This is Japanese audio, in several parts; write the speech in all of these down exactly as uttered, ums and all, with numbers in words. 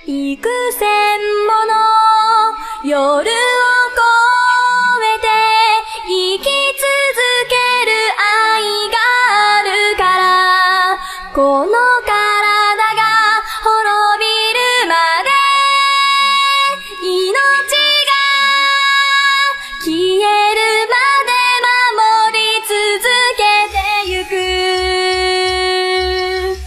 幾千もの夜を越えて生き続ける愛があるから、この体が滅びるまで命が消えるまで守り続けてゆく。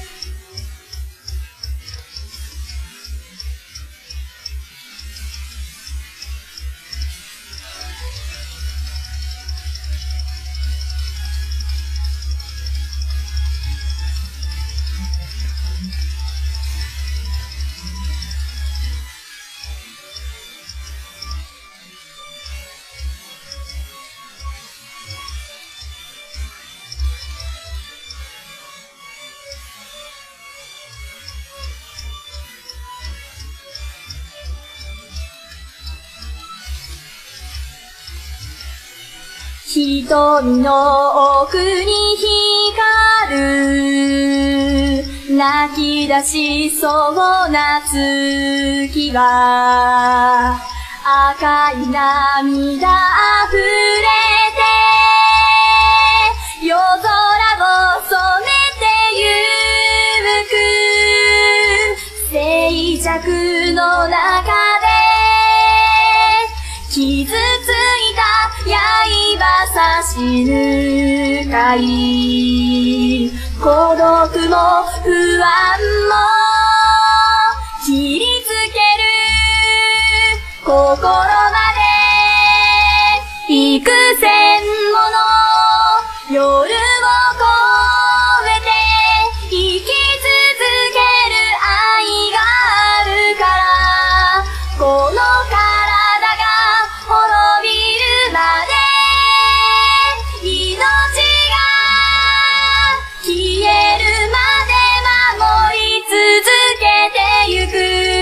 瞳の奥に光る泣き出しそうな月は赤い涙あふれて夜空を染めてゆく。静寂の中で傷ついた刃差し抜かい、孤独も不安も切りつける心まで幾千もの夜を越えて生き続ける愛があるから、この体が滅びるまで命が消えるまで守り続けてゆく。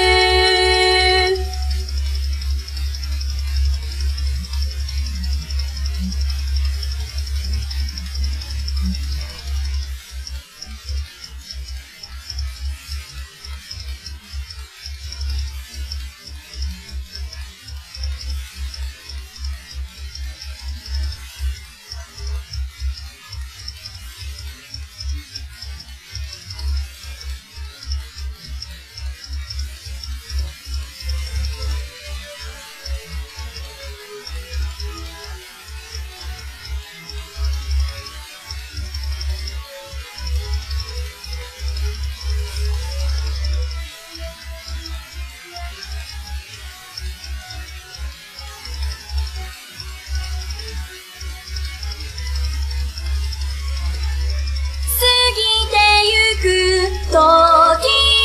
時の中、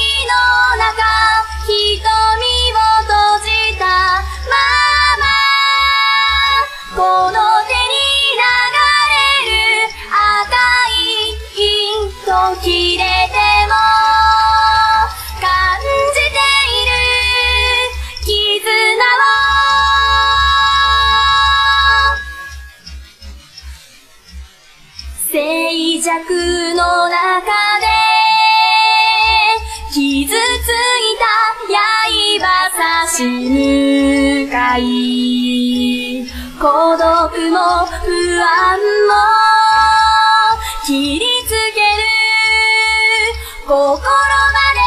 瞳を閉じたまま、この手に流れる赤い糸切れても感じている絆を、静寂の中で傷ついた刃差し抜かい、孤独も不安も切りつける心まで、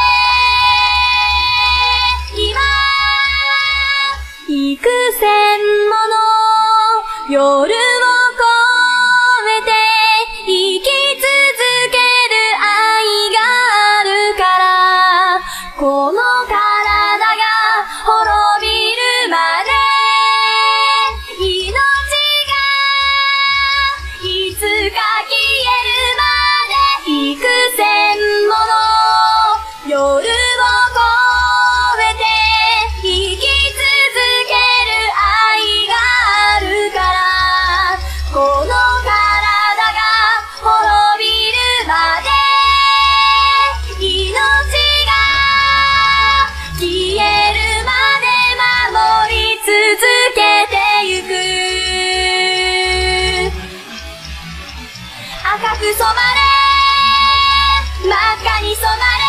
今幾千もの夜を越えて生き続ける愛があるから、この体が滅びるまで命がいつか消えるまで、幾千もの夜を越えて生き続ける愛があるから、この体が滅びるまで命が消えるまで守り続けてゆく。赤く染まれ真っ赤に染まれ